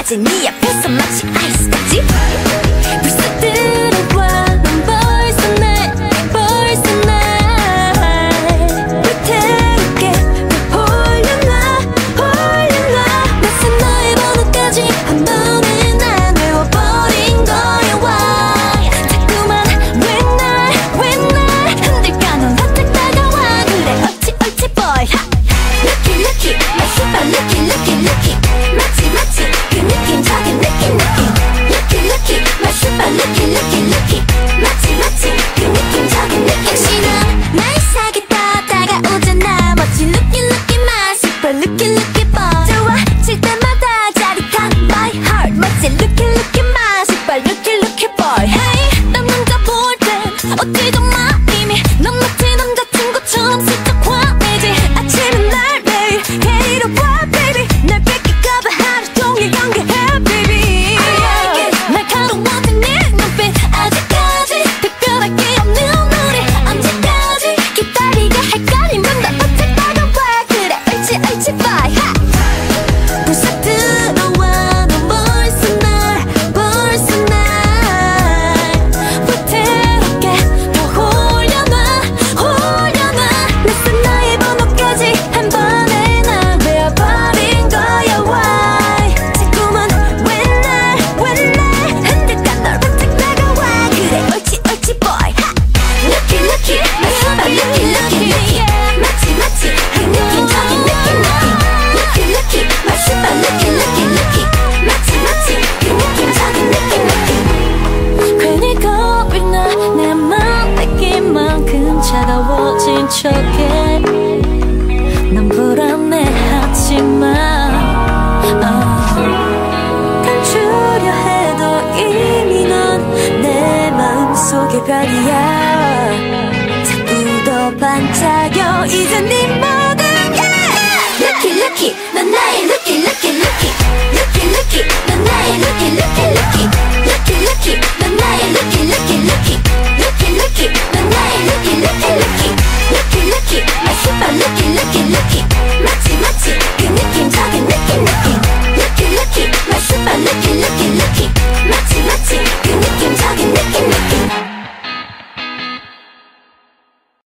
이제 네 앞에서 마치 아이스같이 불쑥 들어와. 넌 벌써 날 불태울게. 홀려놔 낯선 너의 번호까지 한 번에 난 외워버린 거야. Why 자꾸만 왜 날 흔들까. 넌 어떻게 다가와. 그래 옳지 boy. Lucky lucky my super lucky 마치 그 느낌적인 느낌 Lucky lucky my super lucky 마치 그 느낌적인 느낌. 역시나 날 사겠다 다가오잖아. 멋진 lucky my super lucky boy. 좋아질 때마다 짜릿한 my heart. 멋진 lucky my super lucky boy. Hey 난 남자 볼 땐 어디도 마 이미 넌 마치 남자친구처럼 슬쩍 화내지. 아침은 날 매일 데리러 와 baby. 날 뺏길까봐 하루 종일 경계해 baby. I like it 날카로워진 네 눈빛. 아직까지 특별할 게 없는 우리 언제까지 기다리게 할까. 네 맘도 어떻게 다가와. 그래 옳지 boy. 불쑥 들어와. 넌 벌써 날 불태울게. 더 홀려놔 낯선 나의 번호까지 한 번에 날 외워버린 거야. Why 자꾸만 왜 날 흔들까. 널 어떻게 다가와. 그래 옳지 boy. Lucky my super lucky 마치 그 느낌적인 느낌 Lucky my super lucky 마치 그 느낌적인 느낌 괜히 겁이 나. 내 맘 뺏긴 만큼 차가워진 척해. 난 불안해하지만 감추려 해도 이미 넌 내 마음속의 별이야. 자꾸 더 반짝여 이제 네 모든 게 Lucky 난